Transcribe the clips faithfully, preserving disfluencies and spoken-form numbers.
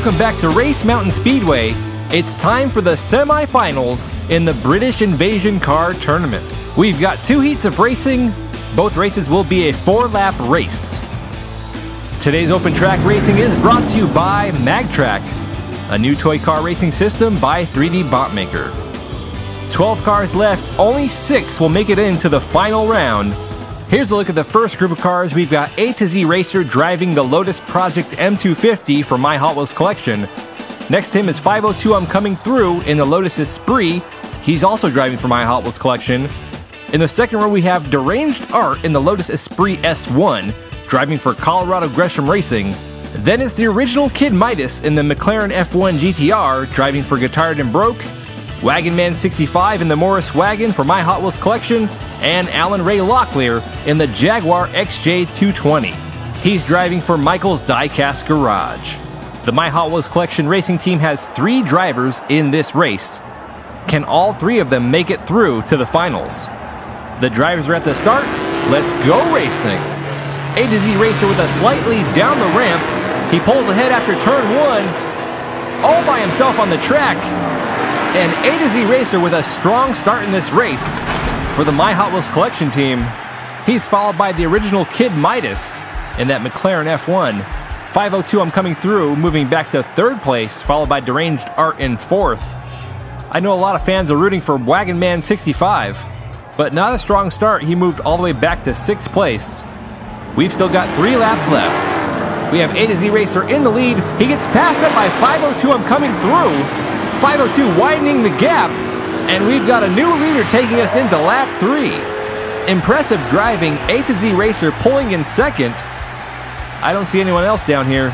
Welcome back to Race Mountain Speedway. It's time for the semi-finals in the British Invasion Car Tournament. We've got two heats of racing. Both races will be a four-lap race. Today's open track racing is brought to you by MagTrack, a new toy car racing system by three D Botmaker. twelve cars left, only six will make it into the final round. Here's a look at the first group of cars. We've got A to Z Racer driving the Lotus Project M two fifty from My Hot Wheels collection. Next to him is five oh two I'm Coming Through in the Lotus Esprit. He's also driving for My Hot Wheels collection. In the second row we have Deranged Art in the Lotus Esprit S one, driving for Colorado Gresham Racing. Then it's the original Kid Midas in the McLaren F one G T R, driving for Guitared and Broke. Wagon Man sixty-five in the Morris Wagon for My Hot Wheels collection, and Alan Ray Locklear in the Jaguar X J two twenty. He's driving for Michael's Diecast Garage. The My Hot Wheels collection racing team has three drivers in this race. Can all three of them make it through to the finals? The drivers are at the start. Let's go racing. A to Z Racer with a slightly down the ramp. He pulls ahead after turn one, all by himself on the track. And A to Z Racer with a strong start in this race for the My Hot Wheels collection team. He's followed by the original Kid Midas in that McLaren F one. five oh two I'm Coming Through moving back to third place, followed by Deranged Art in fourth. I know a lot of fans are rooting for Wagon Man sixty-five, but not a strong start. He moved all the way back to sixth place. We've still got three laps left. We have A to Z Racer in the lead. He gets passed up by five oh two I'm Coming Through. five oh two widening the gap, and we've got a new leader taking us into lap three. Impressive driving, A to Z Racer pulling in second. I don't see anyone else down here.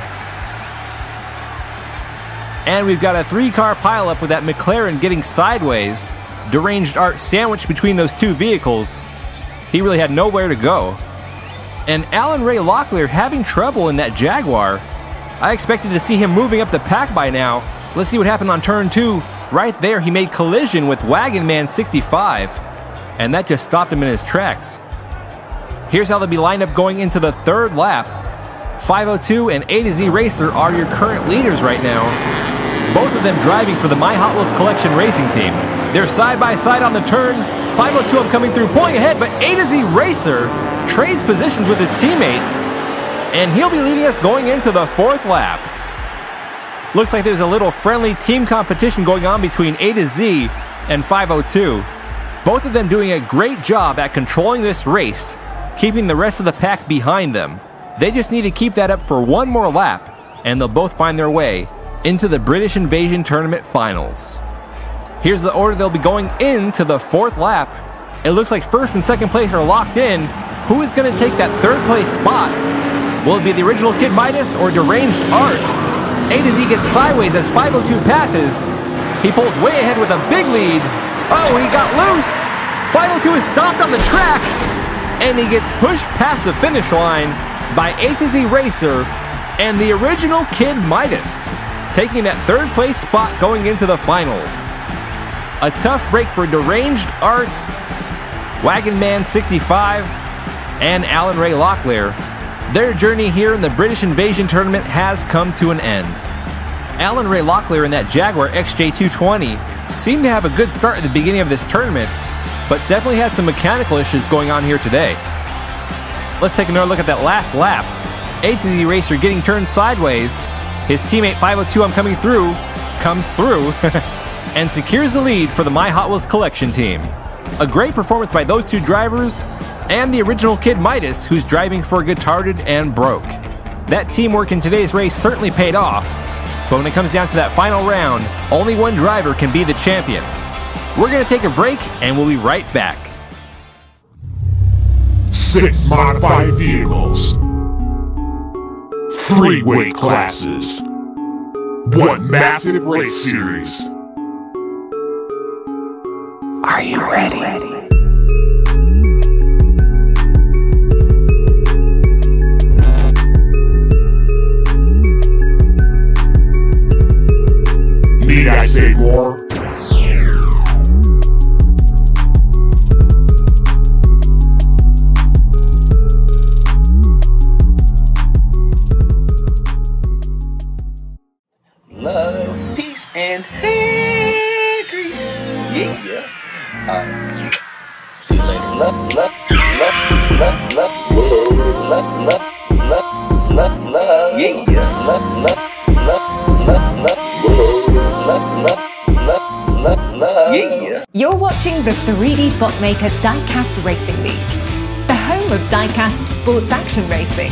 And we've got a three-car pileup with that McLaren getting sideways. Deranged Art sandwiched between those two vehicles. He really had nowhere to go. And Alan Ray Locklear having trouble in that Jaguar. I expected to see him moving up the pack by now. Let's see what happened on turn two. Right there, he made collision with Wagon Man sixty-five, and that just stopped him in his tracks. Here's how they'll be lined up going into the third lap. five oh two and A to Z Racer are your current leaders right now. Both of them driving for the My Hot Wheels collection racing team. They're side by side on the turn. five oh two I'm Coming Through pulling ahead, but A to Z Racer trades positions with his teammate, and he'll be leading us going into the fourth lap. Looks like there's a little friendly team competition going on between A to Z and five oh two. Both of them doing a great job at controlling this race, keeping the rest of the pack behind them. They just need to keep that up for one more lap, and they'll both find their way into the British Invasion Tournament Finals. Here's the order they'll be going into the fourth lap. It looks like first and second place are locked in. Who is going to take that third place spot? Will it be the original Kid Midas or Deranged Art? A to Z gets sideways as five oh two passes. He pulls way ahead with a big lead. Oh, he got loose. five oh two is stopped on the track, and he gets pushed past the finish line by A to Z Racer and the original Kid Midas, taking that third place spot going into the finals. A tough break for Deranged Art, Wagon Man sixty-five, and Alan Ray Locklear. Their journey here in the British Invasion Tournament has come to an end. Alan Ray Locklear in that Jaguar X J two twenty seemed to have a good start at the beginning of this tournament, but definitely had some mechanical issues going on here today. Let's take another look at that last lap. A to Z Racer getting turned sideways. His teammate five oh two I'm Coming Through comes through and secures the lead for the My Hot Wheels collection team. A great performance by those two drivers, and the original Kid Midas, who's driving for Guitared and Broke. That teamwork in today's race certainly paid off, but when it comes down to that final round, only one driver can be the champion. We're going to take a break, and we'll be right back. Six modified vehicles, three weight classes, one massive race series. Are you ready? Need I say more? Yeah. You're watching the three D Botmaker Diecast Racing League, the home of diecast sports action racing.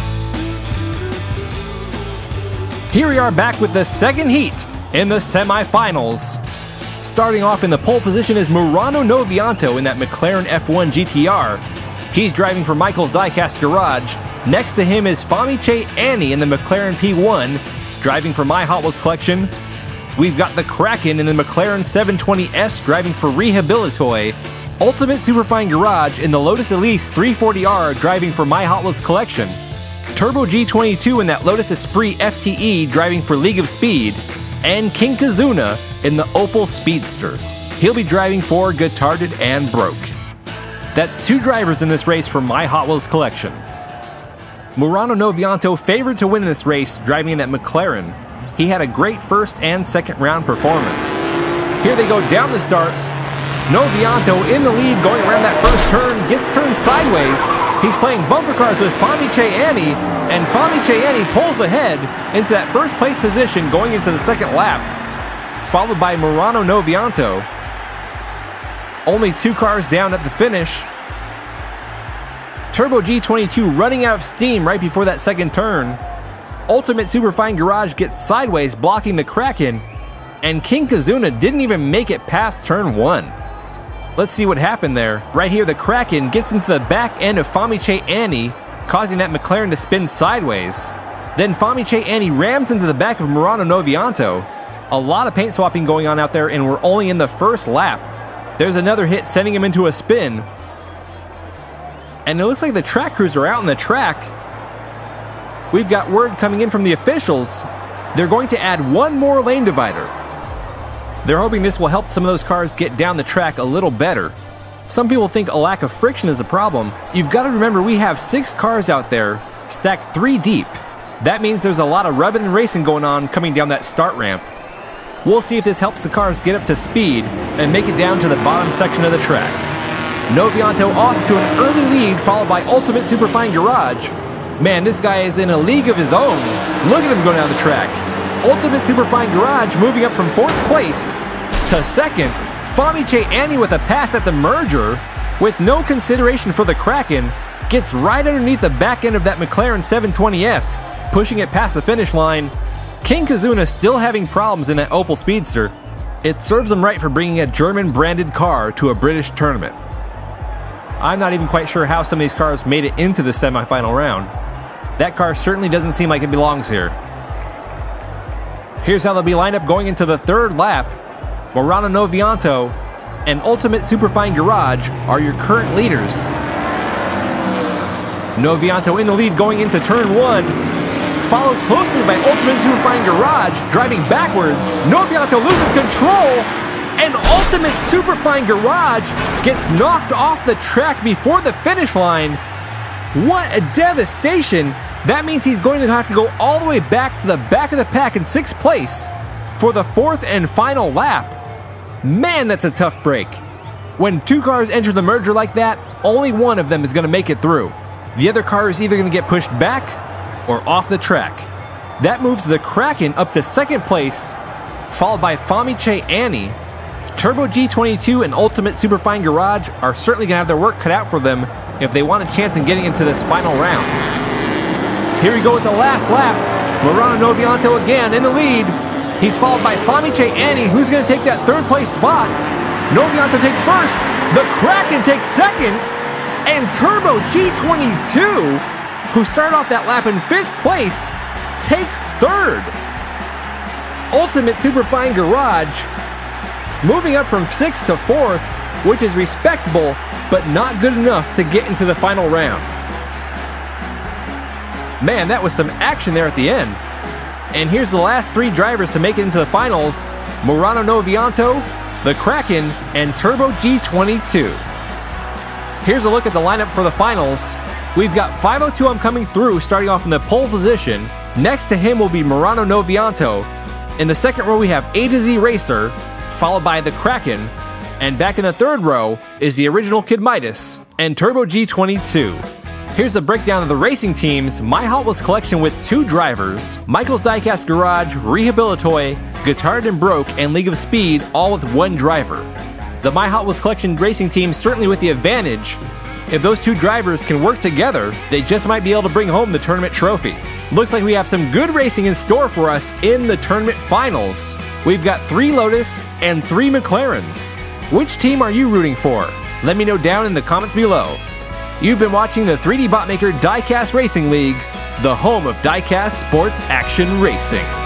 Here we are back with the second heat in the semifinals. Starting off in the pole position is Murano Novianto in that McLaren F one G T R. He's driving for Michael's Diecast Garage. Next to him is Famiche Annie in the McLaren P one, driving for My Hot Wheels collection. We've got the Kraken in the McLaren seven twenty S driving for Rehabilitoy. Ultimate Superfine Garage in the Lotus Elise three forty R driving for My Hot Wheels collection. Turbo G twenty-two in that Lotus Esprit F T E driving for League of Speed. And King Kazuna in the Opel Speedster. He'll be driving for Gotarded and Broke. That's two drivers in this race for My Hot Wheels collection. Murano Novianto favored to win this race driving in that McLaren. He had a great first and second round performance. Here they go down the start. Novianto in the lead going around that first turn, gets turned sideways. He's playing bumper cars with Famiche Annie, and Famiche Annie pulls ahead into that first place position going into the second lap, followed by Murano Novianto. Only two cars down at the finish. Turbo G twenty-two running out of steam right before that second turn. Ultimate Superfine Garage gets sideways, blocking the Kraken, and King Kazuna didn't even make it past turn one. Let's see what happened there. Right here, the Kraken gets into the back end of Famiche Annie, causing that McLaren to spin sideways. Then Famiche Annie rams into the back of Murano Novianto. A lot of paint swapping going on out there, and we're only in the first lap. There's another hit sending him into a spin. And it looks like the track crews are out on the track. We've got word coming in from the officials. They're going to add one more lane divider. They're hoping this will help some of those cars get down the track a little better. Some people think a lack of friction is a problem. You've got to remember we have six cars out there, stacked three deep. That means there's a lot of rubbing and racing going on coming down that start ramp. We'll see if this helps the cars get up to speed and make it down to the bottom section of the track. Novianto off to an early lead, followed by Ultimate Superfine Garage. Man, this guy is in a league of his own. Look at him going down the track. Ultimate Superfine Garage moving up from fourth place to second. Famiche Annie with a pass at the merger with no consideration for the Kraken gets right underneath the back end of that McLaren seven twenty S, pushing it past the finish line. King Kazuna still having problems in that Opel Speedster. It serves him right for bringing a German branded car to a British tournament. I'm not even quite sure how some of these cars made it into the semifinal round. That car certainly doesn't seem like it belongs here. Here's how they'll be lined up going into the third lap. Murano Novianto and Ultimate Superfine Garage are your current leaders. Novianto in the lead going into turn one, followed closely by Ultimate Superfine Garage driving backwards. Novianto loses control, and Ultimate Superfine Garage gets knocked off the track before the finish line. What a devastation! That means he's going to have to go all the way back to the back of the pack in sixth place for the fourth and final lap. Man, that's a tough break. When two cars enter the merger like that, only one of them is going to make it through. The other car is either going to get pushed back or off the track. That moves the Kraken up to second place, followed by Famiche Annie. Turbo G twenty-two and Ultimate Superfine Garage are certainly going to have their work cut out for them if they want a chance in getting into this final round. Here we go with the last lap. Murano Novianto again in the lead. He's followed by Famiche Annie, who's going to take that third place spot. Novianto takes first. The Kraken takes second. And Turbo G twenty-two, who started off that lap in fifth place, takes third. Ultimate Superfine Garage moving up from sixth to fourth, which is respectable, but not good enough to get into the final round. Man, that was some action there at the end. And here's the last three drivers to make it into the finals: Murano Novianto, the Kraken, and Turbo G twenty-two. Here's a look at the lineup for the finals. We've got five oh two M coming through, starting off in the pole position. Next to him will be Murano Novianto. In the second row we have A to Z Racer, followed by the Kraken, And back in the third row is the original Kid Midas and Turbo G twenty-two. Here's a breakdown of the racing teams My Hot Wheels collection with two drivers, Michael's Diecast Garage, Rehabilitoy, Guitard and Broke, and League of Speed, all with one driver. The My Hot Wheels collection racing team certainly with the advantage. If those two drivers can work together, they just might be able to bring home the tournament trophy. Looks like we have some good racing in store for us in the tournament finals. We've got three Lotus and three McLarens. Which team are you rooting for? Let me know down in the comments below. You've been watching the three D Botmaker Diecast Racing League, the home of diecast sports action racing.